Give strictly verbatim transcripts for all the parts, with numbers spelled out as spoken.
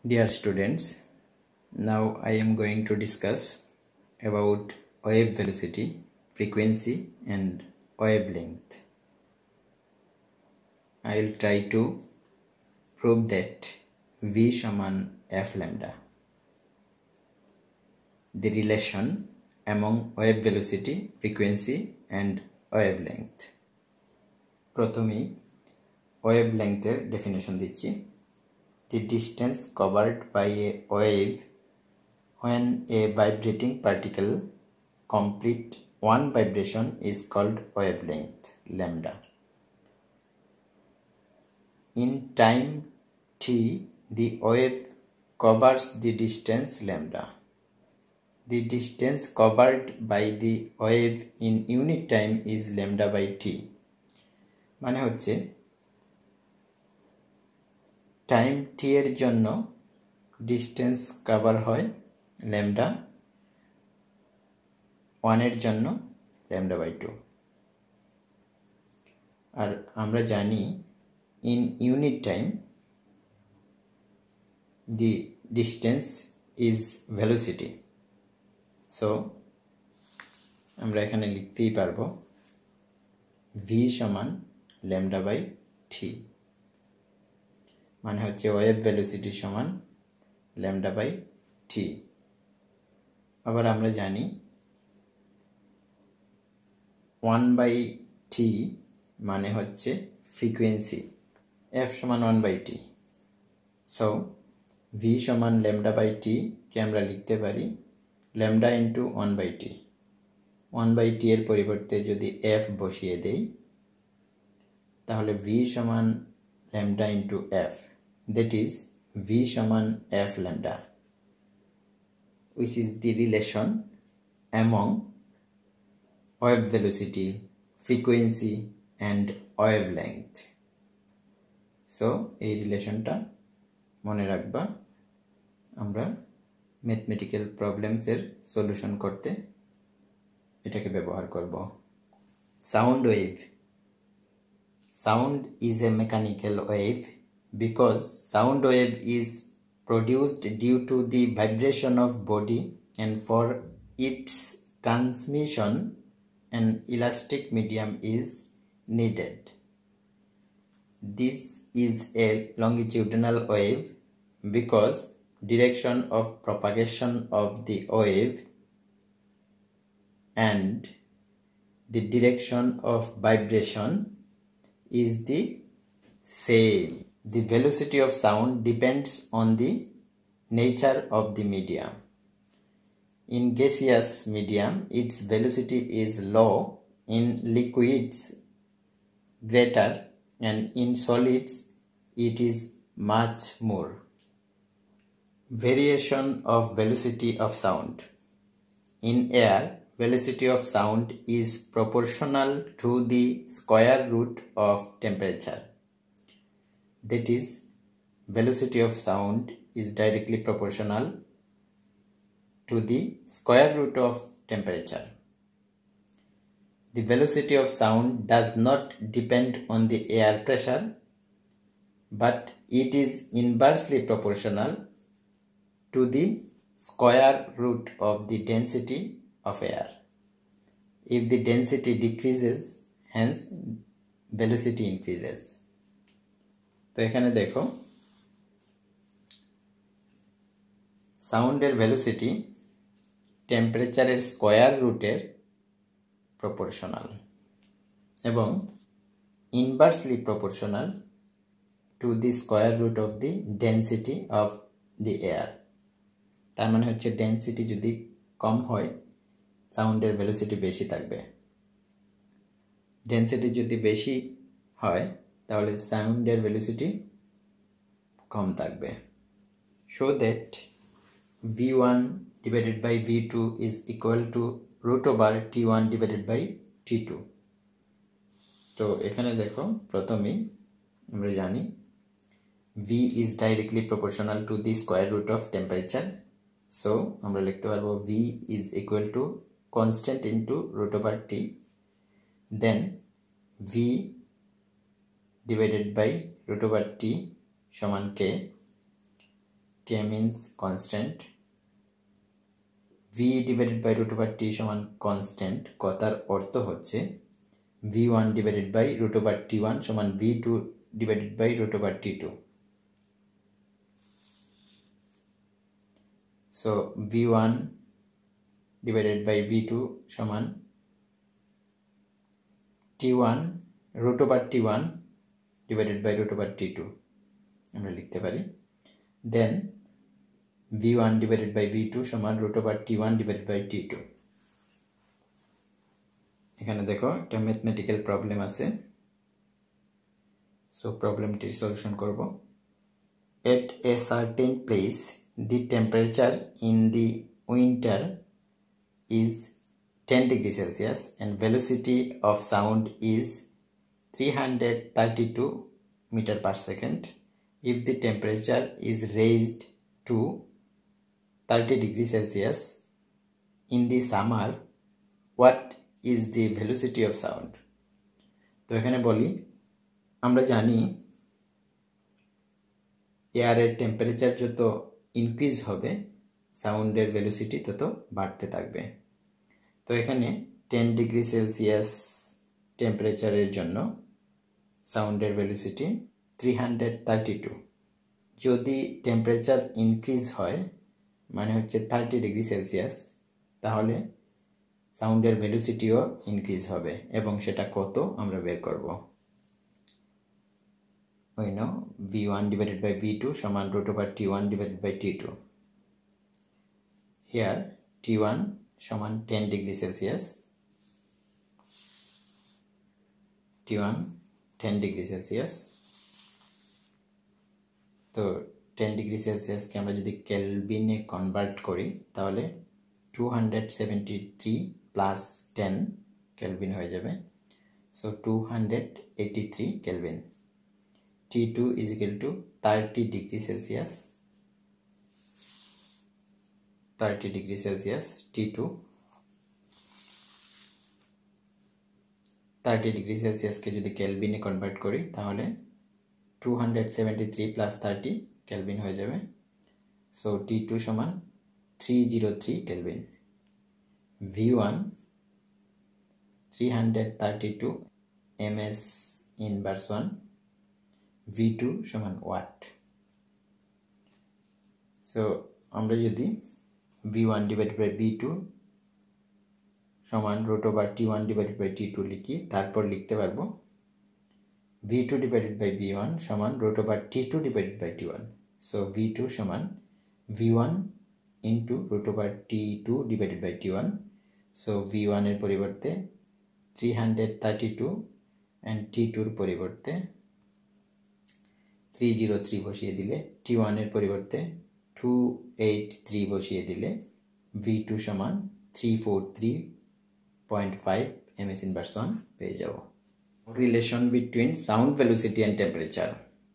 Dear students, now I am going to discuss about wave velocity, frequency and wavelength. I will try to prove that V समान F lambda. The relation among wave velocity, frequency and wavelength. প্রথমেই wavelength এর definition দিচ্ছি. The distance covered by a wave when a vibrating particle complete one vibration is called wavelength lambda. In time t, the wave covers the distance lambda. The distance covered by the wave in unit time is lambda by t. মানে হচ্ছে time T এর জন্য distance cover হয় lambda, one এর জন্য lambda by two. আর আমরা জানি in unit time the distance is velocity. So আমরা এখানে লিখতেই পারবো ভি সমান ল্যামডা বাই টি, মানে হচ্ছে ওয়েভ ভেলোসিটি সমান ল্যামডা বাই টি। আবার আমরা জানি ওয়ান বাই টি মানে হচ্ছে ফ্রিকোয়েন্সি, এফ সমান one by T. So V সমান ল্যামডা বাই টি কে আমরা লিখতে পারি lambda into one by T. One by T এর পরিবর্তে যদি এফ বসিয়ে দেই তাহলে ভি সমান lambda into F, that is V সমান F lambda, which is the relation among wave velocity, frequency and wavelength. So এই রিলেশনটা মনে রাখবা, আমরা ম্যাথমেটিক্যাল প্রবলেমস এর সলিউশন করতে এটাকে ব্যবহার করব। Sound wave. Sound is a mechanical wave because sound wave is produced due to the vibration of body, and for its transmission an elastic medium is needed. This is a longitudinal wave because direction of propagation of the wave and the direction of vibration is the same. The velocity of sound depends on the nature of the medium. In gaseous medium, its velocity is low, in liquids greater, and in solids it is much more. Variation of velocity of sound. In air, velocity of sound is proportional to the square root of temperature. That is, velocity of sound is directly proportional to the square root of temperature. The velocity of sound does not depend on the air pressure, but it is inversely proportional to the square root of the density of air. If the density decreases, hence velocity increases. তো এখানে দেখো সাউন্ডের velocity টেম্পারেচারের square রুটের proportional এবং inversely proportional to the square root of the density of the air. তার মানে হচ্ছে ডেন্সিটি যদি কম হয় সাউন্ডের ভেলোসিটি বেশি থাকবে, ডেন্সিটি যদি বেশি হয় তাহলে সাউন্ডের ভেলোসিটি কম থাকবে। Show that V one divided by V two is equal to root over T one divided by T two. তো এখানে দেখো প্রথমেই আমরা জানি V is directly proportional to the square root of temperature. So আমরা লিখতে পারবো V is equal to constant into root over T, then V divided by root over t সমান k, k means constant, v divided by root over t সমান constant, কথার অর্থ হচ্ছে v one divided by root over t one সমান v two divided by root over t two. So v one divided by v two সমান t one root over t one divided by root over t two আমরা লিখতে পারি। Then v one divided by v two সমান root over t one divided by t two। এখানে দেখো একটা mathematical problem আছে, so প্রবলেমটির সলিউশন করব। At a certain place the temperature in the winter is ten degrees Celsius and velocity of sound is three hundred thirty-two meter per second. If the temperature is raised to thirty degrees Celsius in the summer, what is the velocity of sound? তো এখানে বলি, আমরা জানি এয়ারের temperature যত increase হবে সাউন্ডের velocity তত বাড়তে থাকবে। তো এখানে টেন ডিগ্রি সেলসিয়াস টেম্পারেচারের জন্য সাউন্ডের velocity three hundred thirty two. যদি টেম্পারেচার ইনক্রিজ হয় মানে হচ্ছে থার্টি ডিগ্রি সেলসিয়াস, তাহলে সাউন্ডের ভেলোসিটিও ইনক্রিজ হবে এবং সেটা কত আমরা বের করব। We know v one divided by v two সমান root over t one divided by t two. Here t one সমান ten degree Celsius, t one ten degree Celsius। তো ten degree Celsius কে আমরা যদি কেলভিনে কনভার্ট করি তাহলে two hundred seventy-three plus ten kelvin হয়ে যাবে, so two hundred eighty-three kelvin. T two is equal to thirty degree Celsius, thirty degree Celsius T two, thirty degree Celsius কে যদি কেলভিনে কনভার্ট করি তাহলে two hundred seventy-three plus thirty kelvin হয়ে যাবে, so T two সমান three hundred three kelvin. v one three hundred thirty-two ms inverse one, v two সমান what. So আমরা যদি v one divided by v two সমান root over t one divided by t two লিখি, তারপর লিখতে পারবো v two divided by v one সমান root over t two divided by t one। So v two সমান v one into root over t two divided by t one। So v one এর পরিবর্তে three hundred thirty-two and t two এর পরিবর্তে three hundred three বসিয়ে দিলে, t one এর পরিবর্তে two eighty-three বসিয়ে দিলে v two সমান three forty-three point five ms inverse one পেয়ে যাব। Relation between sound velocity and temperature.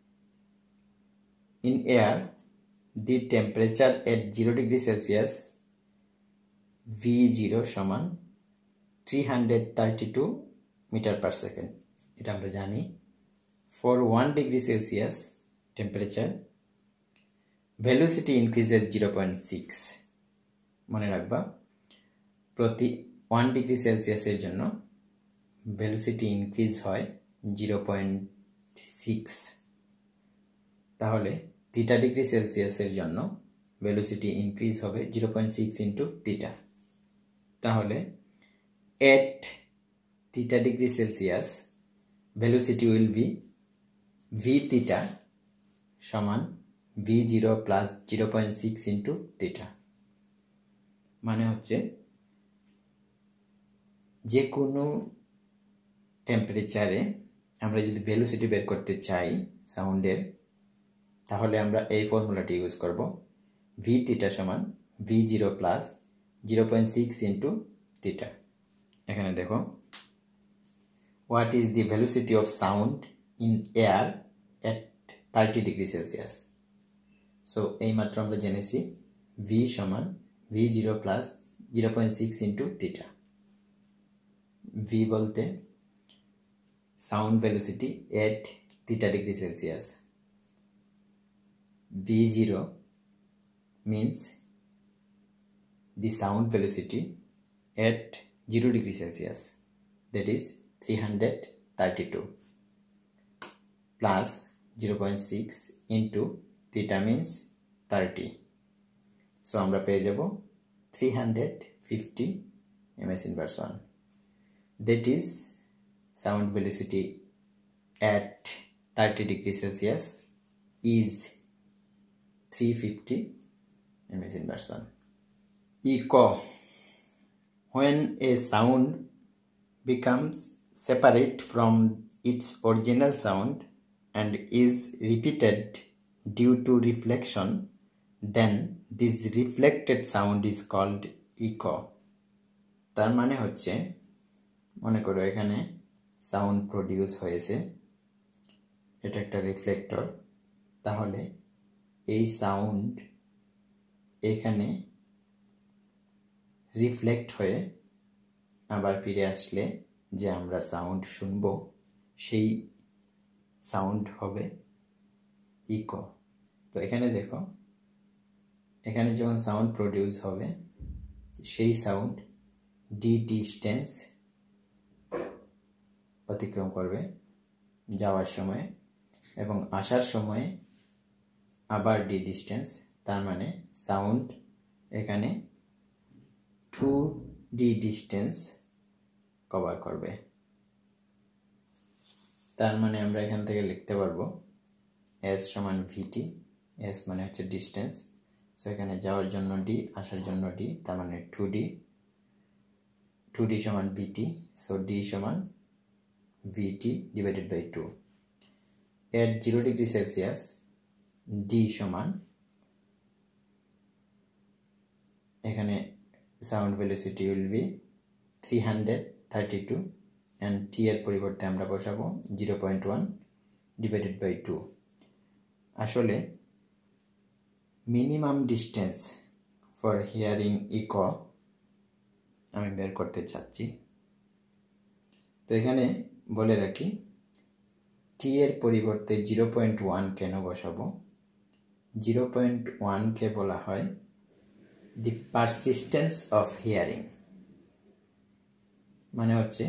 In air, the temperature at zero degree Celsius v zero সমান three hundred thirty-two meter per second, এটা আমরা জানি। For one degree Celsius temperature, velocity increases zero point six। মনে রাখবা প্রতি one degree Celsius এর জন্য velocity increase হয় zero point six। তাহলে theta degree Celsius এর জন্য velocity increase হবে zero point six into theta। তাহলে at theta degree Celsius velocity will be v theta সমান v zero plus zero point six into theta। মানে হচ্ছে যে কোনো টেম্পারেচারে আমরা যদি ভেলোসিটি বের করতে চাই সাউন্ডের, তাহলে আমরা এই ফর্মুলাটি ইউজ করব, v theta সমান v zero plus zero point six into theta। এখানে দেখো what is the velocity of sound in air at thirty degree Celsius। So এই মাত্র আমরা জেনেছি v সমান v zero plus zero point six into theta। v বলতে sound velocity at theta degree Celsius, v zero means the sound velocity at zero degree Celsius, that is three hundred thirty-two, plus zero point six into theta means thirty. So আমরা পেয়ে যাব three hundred fifty ms inverse one. That is sound velocity at thirty degree Celsius is three hundred fifty ms inverse one. Echo. When a sound becomes separate from its original sound and is repeated due to reflection, then this reflected sound is called echo. তার মানে হচ্ছে, মনে করো এখানে sound produce হয়েছে, এটা একটা reflector, তাহলে এই সাউন্ড এখানে রিফ্লেক্ট হয়ে আবার ফিরে আসলে যে আমরা সাউন্ড শুনব সেই সাউন্ড হবে ইকো। তো এখানে দেখো, এখানে যখন সাউন্ড প্রডিউস হবে সেই সাউন্ড ডি ডিস্টেন্স অতিক্রম করবে যাওয়ার সময় এবং আসার সময় আবার ডি ডিস্টেন্স, তার মানে সাউন্ড এখানে টু ডি ডিস্টেন্স কভার করবে। তার মানে আমরা এখান থেকে লিখতে পারবো এস সমান ভিটি, এস মানে হচ্ছে ডিস্টেন্স, সো এখানে যাওয়ার জন্য ডি, আসার জন্য ডি, তার মানে টু ডি, টু ডি সমান ভিটি, সো ডি সমান V T divided by two. At zero degree Celsius D সমান, এখানে sound velocity will be three hundred thirty two and T এর পরিবর্তে আমরা বসাবো zero point one divided by two. আসলে minimum distance for hearing echo আমি বের করতে চাচ্ছি। তো এখানে বলে রাখি, টি এর পরিবর্তে জিরো পয়েন্ট ওয়ান কেন বসাবো? জিরো পয়েন্ট ওয়ানকে বলা হয় দি পারসিস্টেন্স অফ হিয়ারিং, মানে হচ্ছে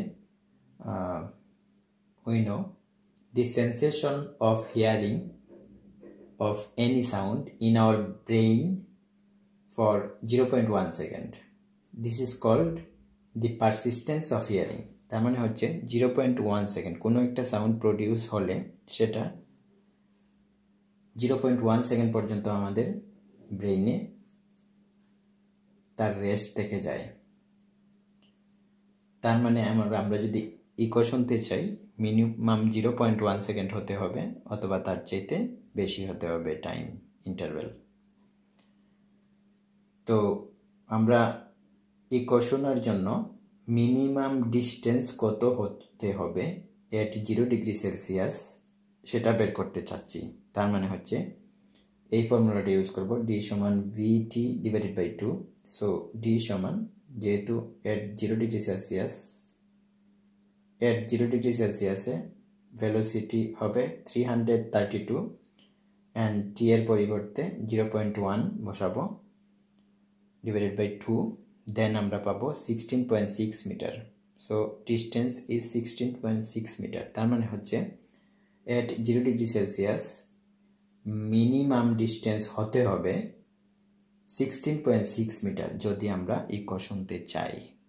we know the sensation of hearing of any sound in our brain for zero point one second. This is called the persistence of hearing. তার মানে হচ্ছে জিরো পয়েন্ট ওয়ান সেকেন্ড কোনো একটা sound produce হলে সেটা zero point one second পর্যন্ত আমাদের ব্রেইনে তার রেস্ট থেকে যায়। তার মানে আমরা আমরা যদি ইকো শুনতে চাই minimum zero point one second হতে হবে অথবা তার চাইতে বেশি হতে হবে টাইম ইন্টারভেল। তো আমরা ইকো শোনার জন্য মিনিমাম ডিস্টেন্স কত হতে হবে এট জিরো ডিগ্রি সেলসিয়াস সেটা বের করতে চাচ্ছি। তার মানে হচ্ছে এই ফর্মুলাটা ইউজ করব, ডি সমান V T divided by two. So D সমান, যেহেতু at zero degree Celsius at zero degree সেলসিয়াসে ভেলোসিটি হবে three hundred thirty two and T এর পরিবর্তে জিরো পয়েন্ট ওয়ান বসাবো ডিভাইডেড বাই টু, দেন আমরা পাবো sixteen point six metre. So distance is sixteen point six metre. তার মানে হচ্ছে at zero degree Celsius minimum distance হতে হবে সিক্সটিন পয়েন্ট সিক্স মিটার যদি আমরা ইকো শুনতে চাই।